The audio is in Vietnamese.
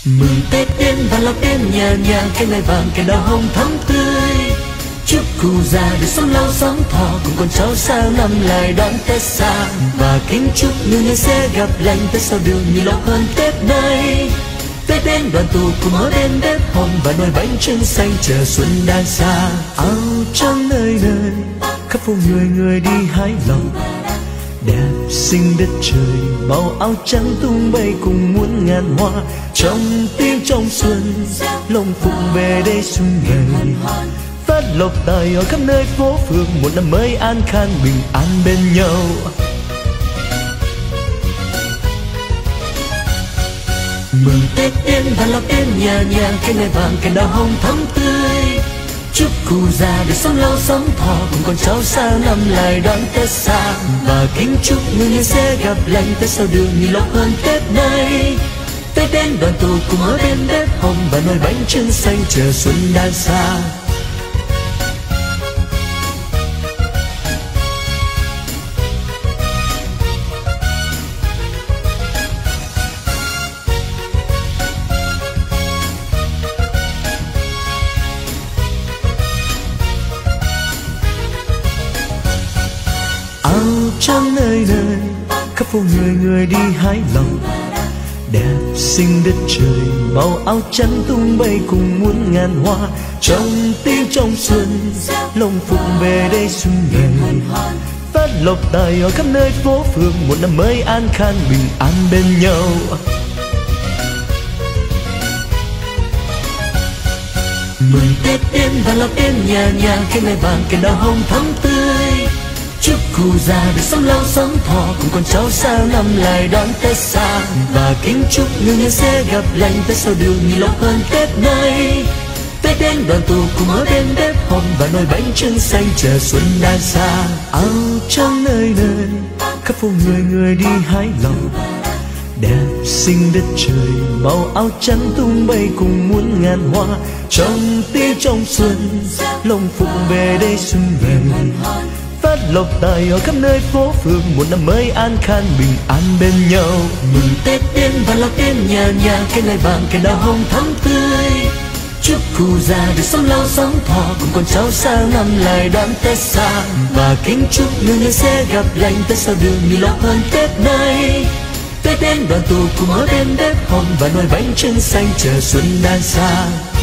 Mừng Tết đến và lộc đến nhà nhà, cái nai vàng cái đào hồng thắm tươi. Chúc cụ già được sống lâu sống thọ, cùng con cháu sang năm lại đón Tết xa. Và kính chúc người sẽ gặp lành, Tết sau đường nhiều lộc hơn Tết nay. Tết đến đoàn tụ cùng hói bên bếp hồng, và nồi bánh trưng xanh chờ xuân đang xa. Áo trắng nơi nơi khắp phố người người đi hái lộc, đẹp xinh đất trời màu áo trắng tung bay cùng muôn ngàn hoa. Trong tiếng trong xuân lồng phụng về đây xuân ngày, phát lộc tài ở khắp nơi phố phường, một năm mới an khang bình an bên nhau. Mừng Tết đến và lộc đến nhà nhà, cái nai vàng cái đào hồng thắm tươi. Chúc cụ già được sống lâu sống thọ, cùng con cháu sang năm lại đón Tết xa. Và kính chúc người sẽ gặp lành, Tết sau đường nhiều lộc hơn Tết nay. Tết đến đoàn tụ cùng hói bên bếp hồng, và nồi bánh trưng xanh chờ xuân đang xa. Áo trắng nơi nơi khắp phố người người đi hái lộc, đẹp xinh đất trời màu áo trắng tung bay cùng muôn ngàn hoa. Trong tiếng trong xuân lồng phụng về đây xuân ngày, phát lộc tài ở khắp nơi phố phường, một năm mới an khang bình an bên nhau. Mừng Tết đến và lộc đến nhà nhà, cái nai vàng cái đào hồng thắm tươi. Chúc cụ già được sống lâu sống thọ, cùng con cháu sang năm lại đón Tết xa. Và kính chúc người sẽ gặp lành, Tết sau đường nhiều lộc hơn Tết nay. Tết đến đoàn tụ cùng hói bên bếp hồng, và nồi bánh trưng xanh chờ xuân đang xa. Áo trắng nơi nơi khắp phố người người đi hái lộc, đẹp xinh đất trời màu áo trắng tung bay cùng muôn ngàn hoa. Trong tiếng trong xuân lồng phụng về đây xuân ngày, phát lộc tài ở khắp nơi phố phường, một năm mới an khang bình an bên nhau. Mừng Tết đến và lộc đến nhà nhà, cái nai vàng cái đào hồng thắm tươi. Chúc cụ già được sống lâu sống thọ, cùng con cháu sang năm lại đón Tết xa. Và kính chúc người sẽ gặp lành, Tết sau đường nhiều lộc hơn Tết nay. Tết đến đoàn tụ cùng hói bên bếp hồng, và nồi bánh trưng xanh chờ xuân đang xa.